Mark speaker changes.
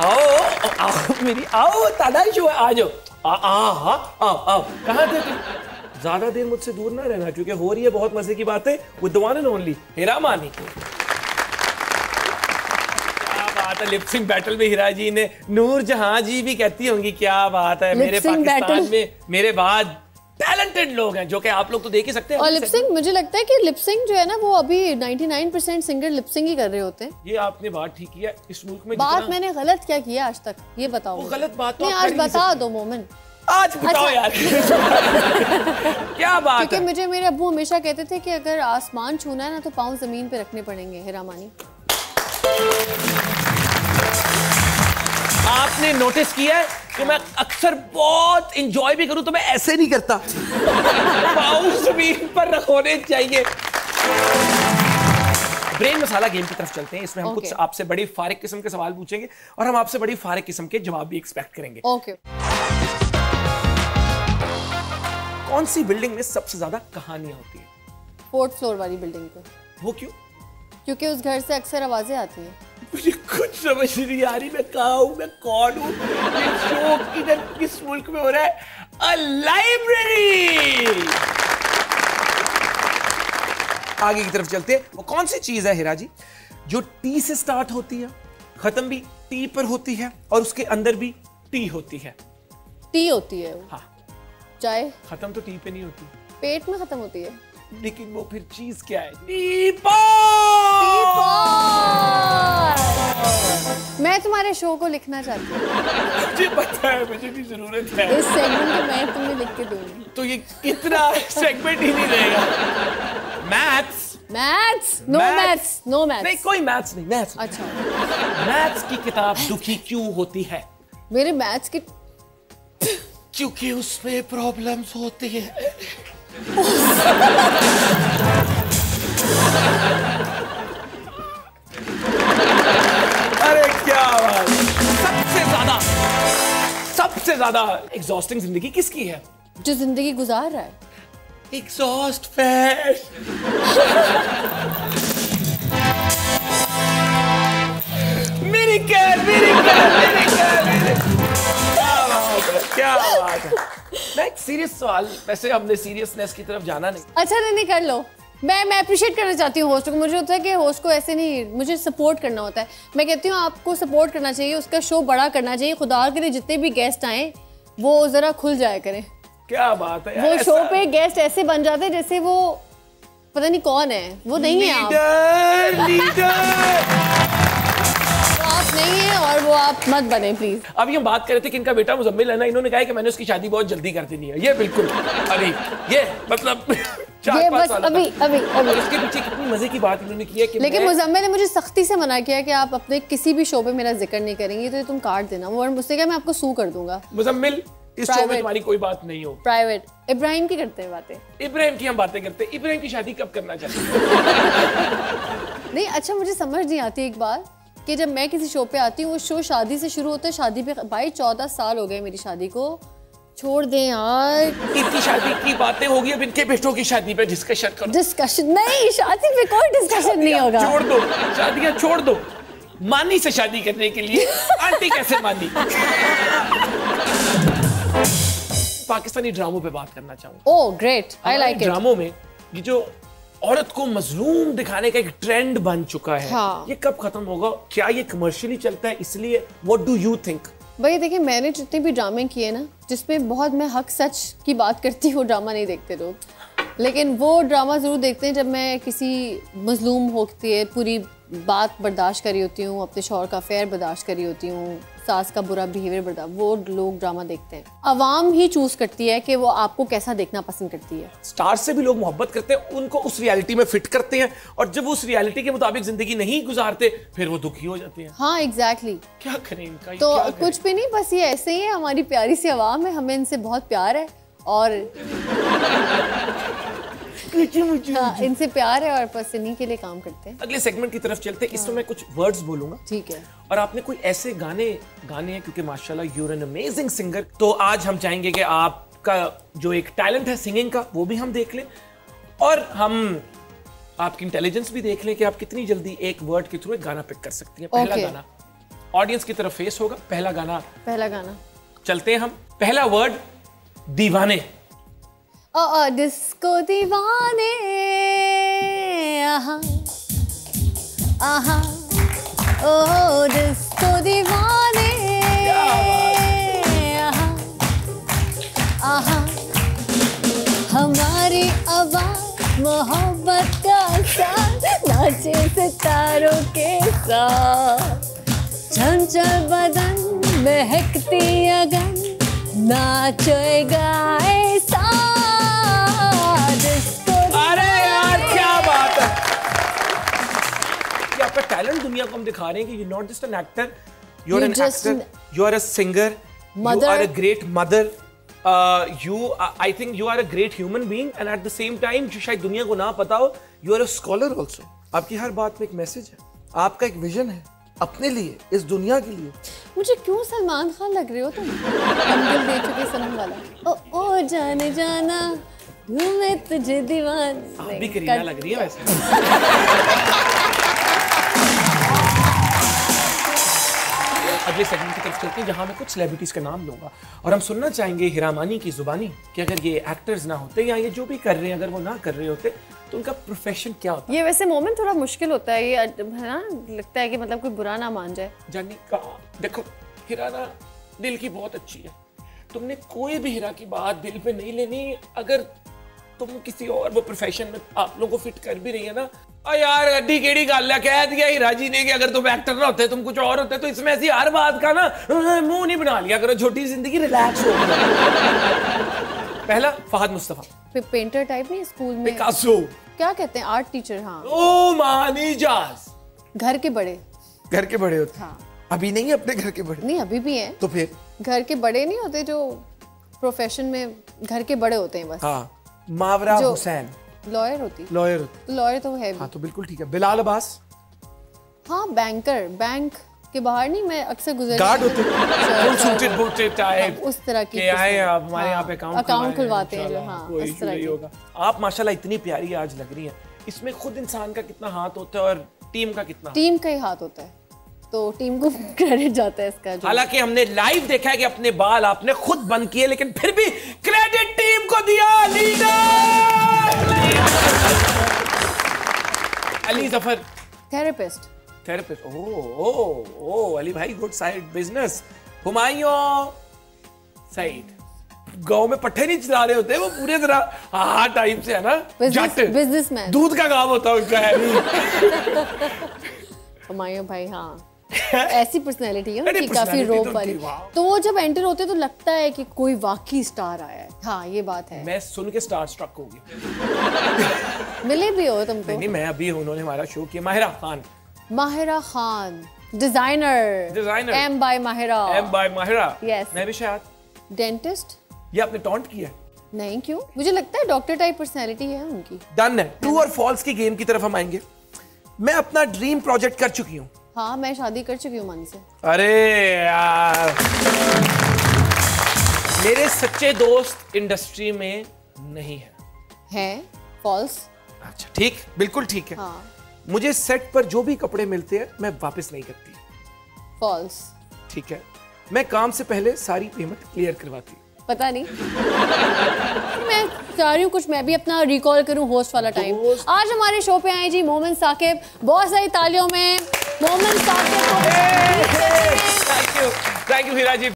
Speaker 1: आओ आओ मेरी आओ तादा शो है, आ जाओ। आओ आओ। कहाँ थे तुम? ज्यादा देर मुझसे दूर ना रहना क्योंकि हो रही है बहुत मजे की बातें with the one and only Hira Mani. क्या बात है, लिपसिंग बैटल में हिरा जी ने, नूर जहां जी भी कहती होंगी क्या बात है, मेरे पाकिस्तान में मेरे बाद टैलेंटेड लोग हैं जो कि आप लोग तो देख ही सकते हैं।
Speaker 2: और लिपसिंग मुझे लगता है कि लिपसिंग जो है ना वो अभी 99% सिंगर लिपसिंग ही कर रहे होते हैं।
Speaker 1: ये आपने बात ठीक किया, इस मुल्क में
Speaker 2: बात मैंने गलत क्या किया आज तक ये बताओ।
Speaker 1: वो गलत बात तो
Speaker 2: नहीं, आज बता दो मोमेंट,
Speaker 1: आज बताओ यार। क्या बात है?
Speaker 2: क्योंकि मुझे मेरे अब्बू हमेशा कहते थे कि अगर आसमान छूना है ना तो पाँव जमीन पे रखने पड़ेंगे। हिरा मानी,
Speaker 1: आपने नोटिस किया है कि मैं अक्सर बहुत इंजॉय भी करूं तो मैं ऐसे नहीं करता, पाँव जमीन पर होने चाहिए। ब्रेन मसाला गेम की तरफ चलते हैं। इसमें हम कुछ आपसे बड़ी फारिक किस्म के सवाल पूछेंगे और हम आपसे बड़ी फारिक किस्म के जवाब भी एक्सपेक्ट करेंगे।
Speaker 2: ओके।
Speaker 1: कौन सी बिल्डिंग में सबसे ज्यादा कहानियां होती है?
Speaker 2: 4th फ्लोर वाली बिल्डिंग पे।
Speaker 1: वो क्यों?
Speaker 2: क्योंकि उस घर से अक्सर आवाजें आती हैं।
Speaker 1: मुझे कुछ समझ नहीं आ रही, मैं कहाँ हूँ, मैं कौन हूँ, ये शो किधर किस मुल्क में हो रहा है? A library. आगे की तरफ चलते हैं। वो कौन सी चीज है हिरा जी जो टी से स्टार्ट होती है, खत्म भी टी पर होती है और उसके अंदर भी टी होती है?
Speaker 2: टी होती है वो।
Speaker 1: हाँ।
Speaker 2: चाय
Speaker 1: खत्म तो टी पे नहीं होती,
Speaker 2: पेट में खत्म होती है।
Speaker 1: लेकिन वो फिर चीज क्या है? टीपॉय।
Speaker 2: मैं तुम्हारे शो को लिखना चाहती हूँ।
Speaker 1: मुझे पता है, मुझे भी जरूरत है।
Speaker 2: इस सेगमेंट को मैं तुम्हें लिख के दूंगी।
Speaker 1: तो ये इतना सेगमेंट ही नहीं रहेगा। मैथ्स
Speaker 2: नो मैथ्स
Speaker 1: नहीं, कोई मैथ्स नहीं, मैथ्स।
Speaker 2: अच्छा,
Speaker 1: मैथ्स की किताब दुखी क्यों होती है?
Speaker 2: मेरे मैथ्स की
Speaker 1: क्योंकि उसमें प्रॉब्लम्स होती है। अरे क्या बात। सबसे ज्यादा एग्जॉस्टिंग जिंदगी किसकी है?
Speaker 2: जो जिंदगी गुजार रहा है।
Speaker 1: Exhaust fan. मेरी क्या बात है। मैं एक सीरियस सवाल, वैसे हमने सीरियसनेस की तरफ जाना नहीं।
Speaker 2: अच्छा नहीं कर लो। मैं अप्रिशिएट करना चाहती हूँ होस्ट को। मुझे होता है कि होस्ट को ऐसे नहीं, मुझे सपोर्ट करना होता है। मैं कहती हूँ आपको सपोर्ट करना चाहिए, उसका शो बड़ा करना चाहिए। खुदा के लिए जितने भी गेस्ट आए वो जरा खुल जाया करें।
Speaker 1: क्या बात है।
Speaker 2: वो शो पे गेस्ट ऐसे बन जाते हैं जैसे वो पता नहीं कौन है, वो नहीं है आप। आप नहीं है और वो आप मत बने प्लीज।
Speaker 1: अभी हम बात कर रहे थे कि इनका बेटा मुजम्मिल है ना, इन्होंने कहा कि मैंने उसकी शादी बहुत जल्दी कर देनी है। ये बिल्कुल अभी ये मतलब 4-5 साल
Speaker 2: अभी
Speaker 1: उसके पीछे कितनी मजे की बात इन्होंने की है कि
Speaker 2: लेकिन मुजम्मिल ने मुझे सख्ती से मना किया कि आप अपने किसी भी शो पे मेरा जिक्र नहीं करेंगी तो तुम काट देना। वो मुझसे कहा मैं आपको सू कर दूंगा।
Speaker 1: मुजम्मिल इस शो में तुम्हारी कोई बात नहीं हो।
Speaker 2: प्राइवेट इब्राहिम की करते हैं बातें।
Speaker 1: इब्राहिम की हम बातें करते हैं। इब्राहिम की शादी कब करना चाहते हैं?
Speaker 2: नहीं अच्छा, मुझे समझ नहीं आती एक बार कि जब मैं किसी शो पे आती हूँ, वो शो शादी से शुरू होता है। शादी पे भाई 14 साल हो गए मेरी शादी को, छोड़ दें यार।
Speaker 1: इनकी शादी की बातें होगी, अब इनके बेटों की शादी पे डिस्कशन करो।
Speaker 2: डिस्कशन नहीं, शादी पे कोई डिस्कशन नहीं होगा।
Speaker 1: छोड़ दो शादियां, छोड़ दो। मानी से शादी करने के लिए आंटी कैसे मानी? पाकिस्तानी ड्रामों पे बात करना चाहूंगा।
Speaker 2: Oh great, I like it.
Speaker 1: ड्रामों में ये जो औरत को मजलूम दिखाने का एक ट्रेंड बन चुका है,
Speaker 2: हाँ।
Speaker 1: ये कब खत्म होगा? क्या ये कमर्शियली चलता है इसलिए? What do you think?
Speaker 2: भाई देखिए, मैंने जितने भी ड्रामे किए ना जिसमें बहुत मैं हक सच की बात करती हूँ, ड्रामा नहीं देखते लोग, लेकिन वो ड्रामा जरूर देखते हैं जब मैं किसी मजलूम होती है, पूरी बात बर्दाश्त करी होती हूँ, अपने शौहर का अफेयर बर्दाश्त करी होती हूँ, सास का बुरा बिहेवियर बर्दाश्त, वो लोग ड्रामा देखते हैं। अवाम ही चूज करती है कि वो आपको कैसा देखना पसंद करती है।
Speaker 1: स्टार से भी लोग मोहब्बत करते हैं, उनको उस रियलिटी में फिट करते हैं, और जब वो उस रियलिटी के मुताबिक जिंदगी नहीं गुजारते फिर वो दुखी हो जाते हैं।
Speaker 2: हाँ एग्जैक्टली।
Speaker 1: क्या करें इनका?
Speaker 2: तो कुछ भी नहीं, बस ये ऐसे ही है, हमारी प्यारी सी अवाम है, हमें इनसे बहुत प्यार है और हाँ, इनसे प्यार है और बस इन्हीं के लिए काम करते हैं।
Speaker 1: अगले सेगमेंट की तरफ चलते हैं। इसमें मैं कुछ वर्ड्स बोलूंगा,
Speaker 2: ठीक है,
Speaker 1: और आपने कोई ऐसे गाने हैं, क्योंकि माशाल्लाह you are an amazing singer, तो आज हम चाहेंगे कि आपका जो एक टैलेंट है सिंगिंग का वो भी हम देख लें, और हम आपकी इंटेलिजेंस भी देख लें कि आप कितनी जल्दी एक वर्ड के थ्रू एक गाना पिक कर सकती हैं। पहला गाना ऑडियंस की तरफ फेस होगा। पहला गाना चलते हैं हम। पहला वर्ड दीवाने।
Speaker 2: डिस्को दीवाने, आहा आहा, ओ डिस्को दीवाने, आहा आहा, हमारी आवाज मोहब्बत का साथ, नाचे सितारों के साथ, चंचल बदन महकती अगन, नाचेगा ऐसा डिस्को।
Speaker 1: अरे यार क्या बात है, ये आपका टैलेंट दुनिया को हम दिखा रहे हैं कि you not just an actor, you are an actor, you are a singer, you are a great mother, I think you are a great human being and at the same time जो शायद दुनिया को ना पता हो, you are a scholar also। आपकी हर बात में एक मैसेज है, आपका एक विजन है अपने लिए, इस दुनिया के लिए।
Speaker 2: मुझे क्यों सलमान खान लग रहे हो तुम? हम दिल दे चुके सनम वाला। ओ जाने जाना मैं तुझे दीवाना।
Speaker 1: आप भी करीना लग रही है वैसे। अगले सेगमेंट की तरफ चलते हैं जहां मैं कुछ सेलिब्रिटीज का नाम लूंगा और हम सुनना चाहेंगे हिरामानी की जुबानी कि अगर ये एक्टर्स ना होते या ये जो भी कर रहे हैं अगर वो ना कर रहे होते तो उनका प्रोफेशन क्या होता।
Speaker 2: ये वैसे मोमेंट थोड़ा मुश्किल होता है, ये है ना, लगता है कि मतलब कोई बुरा ना मान जाए।
Speaker 1: जानी का देखो, हिरा ना दिल की बहुत अच्छी है, तुमने कोई भी हिरा की बात दिल पे नहीं लेनी। अगर तुम किसी और वो प्रोफेशन में आप लोगों को फिट कर भी रही है ना, यार अड्डी केड़ी गल है, कह दिया हीरा जी ने कि अगर तुम एक्टर ना होते तुम कुछ और होते, तो इसमें ऐसी हर बात का ना मुंह नहीं बना लिया करो, छोटी जिंदगी रिलैक्स हो। पहला फहद मुस्तफा,
Speaker 2: पेंटर टाइप नहीं, स्कूल में
Speaker 1: पिकासो,
Speaker 2: क्या कहते हैं, आर्ट टीचर। हाँ,
Speaker 1: ओ मानी जास,
Speaker 2: घर के बड़े
Speaker 1: होते। हाँ, अभी नहीं है अपने घर के बड़े?
Speaker 2: नहीं, अभी भी हैं।
Speaker 1: तो फिर घर
Speaker 2: के बड़े नहीं होते जो प्रोफेशन में घर के बड़े होते हैं बस।
Speaker 1: हाँ, मावरा हुसैन
Speaker 2: लॉयर तो है।
Speaker 1: हाँ, तो बिल्कुल ठीक है। बिलाल अब्बास,
Speaker 2: हाँ, बैंकर, बैंक के बाहर नहीं, मैं अक्सर गुजर
Speaker 1: गार्ड होते फुल सूटेड बूटेड टाइप,
Speaker 2: उस तरह की
Speaker 1: आए आप हमारे यहाँ पे
Speaker 2: अकाउंट खुलवाते हैं जो। हाँ,
Speaker 1: इस तरह की होगा। आप माशाल्लाह इतनी प्यारी आज लग रही हैं। इसमें खुद इंसान का कितना हाथ होता है और टीम का कितना?
Speaker 2: टीम का ही हाथ होता है, तो टीम को क्रेडिट जाता है इसका।
Speaker 1: हालांकि हमने लाइव देखा है कि अपने बाल आपने खुद बंद किए, लेकिन फिर भी क्रेडिट टीम को दिया। अली जफर,
Speaker 2: थेरेपिस्ट।
Speaker 1: ओ अली भाई, good side business. Humayun Saeed, गांव में पट्टे नहीं चला रहे होते वो पूरे तरह हाँ टाइप से, है ना,
Speaker 2: बिजनेसमैन,
Speaker 1: दूध का काम होता है उनका है।
Speaker 2: हुमायूं भाई, हाँ, ऐसी पर्सनैलिटी है उनकी, काफी रोप वाली। तो वो जब एंटर होते तो लगता है कि कोई वाकई स्टार आया है। हाँ, ये बात है।
Speaker 1: मैं सुन के स्टार स्ट्रक हो गया।
Speaker 2: मिले भी हो तुमको?
Speaker 1: नहीं, मैं अभी उन्होंने हमारा शो किया। Mahira Khan, designer,
Speaker 2: M by Mahira. Yes,
Speaker 1: मैं भी शायद
Speaker 2: डेंटिस्ट।
Speaker 1: ये आपने टॉन्ट किया है?
Speaker 2: नहीं, क्यों? मुझे लगता है डॉक्टर टाइप पर्सनैलिटी है उनकी।
Speaker 1: डन है। ट्रू और फॉल्स की गेम की तरफ हम आएंगे। मैं अपना ड्रीम प्रोजेक्ट कर चुकी हूँ।
Speaker 2: हाँ, मैं शादी कर चुकी हूँ मन से।
Speaker 1: अरे यार, मेरे सच्चे दोस्त इंडस्ट्री में नहीं है।
Speaker 2: फॉल्स।
Speaker 1: अच्छा, ठीक, बिल्कुल ठीक है।
Speaker 2: हाँ।
Speaker 1: मुझे सेट पर जो भी कपड़े मिलते हैं मैं वापस नहीं करती।
Speaker 2: फॉल्स।
Speaker 1: ठीक है। मैं काम से पहले सारी पेमेंट क्लियर करवाती।
Speaker 2: पता नहीं। मैं चाह रही हूँ कुछ मैं भी अपना रिकॉल करूँ होस्ट वाला टाइम। आज हमारे शो पे आए जी मोमिन साकिब, बहुत सारी तालियों में Momin Saqib.
Speaker 1: Thank you Hira ji.